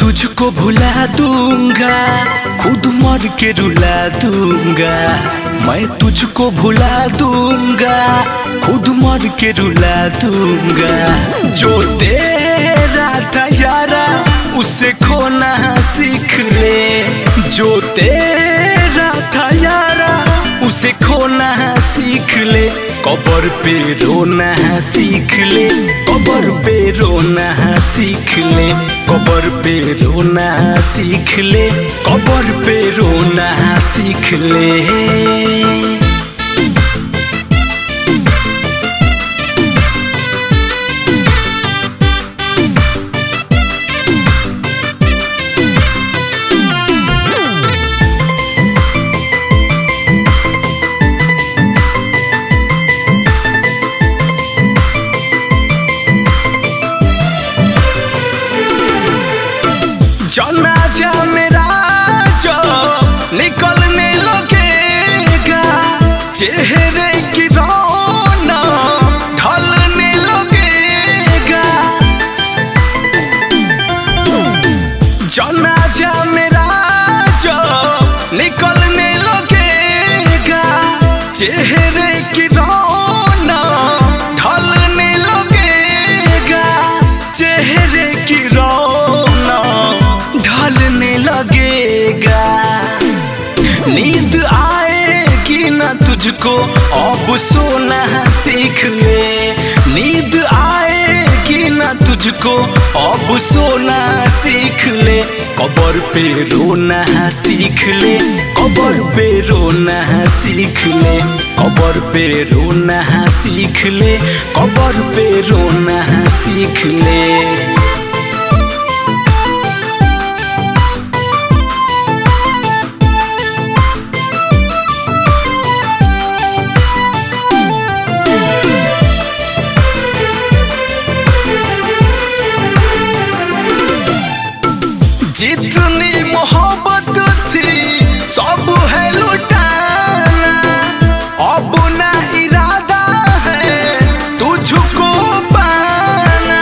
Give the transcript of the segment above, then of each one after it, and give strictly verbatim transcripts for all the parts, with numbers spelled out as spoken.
तुझको भुला दूंगा, खुद मर के रुला दूंगा। मैं तुझको भुला दूंगा, खुद मर के रुला दूंगा। जो तेरा था यारा उसे खोना सीख ले, जो तेरा था यारा उसे खोना सीख ले। कबर पे रोना सीख ले, कबर पे रोना सीख ले, कबर पे रोना सीख ले, कबर पे रोना सीख ले। जनाजा मेरा जो निकलने लगेगा, चेहरे की रौनक ढलने लगेगा। जनाजा मेरा जो निकलने लगेगा, चेहरे की रौनक ढलने लगेगा, चेहरे की ढलने लगेगा। नींद आएगी ना तुझको अब सोना सीख ले, नींद आएगी ना तुझको अब सोना सीख ले। कबर पे रोना सीख ले, कबर पे रोना सीख ले, कबर पे रोना सीख ले, कबर पे रोना सीख ले। जितनी मोहब्बत थी सब है लुटाना, अब ना इरादा है तुझको पाना।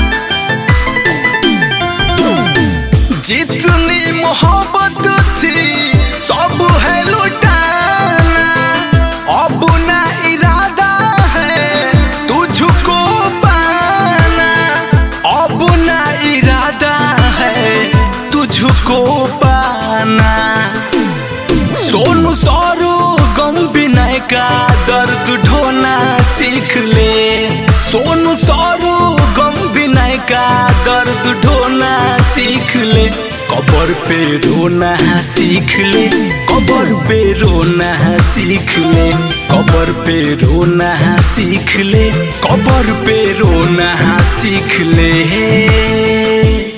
जितनी मोहब्बत थी सब है लुटाना, अब ना इरादा है तुझको पाना, अब ना इरादा है तुझको पाना। सोनू सरगम विनय का दर्द ढोना सीख ले, सोनू सरगम विनय का दर्द ढोना सीख ले। कबर पे रोना सीख ले, कबर पे रोना सीख ले, कबर पे रोना सीख ले, कबर पे रोना सीख ले।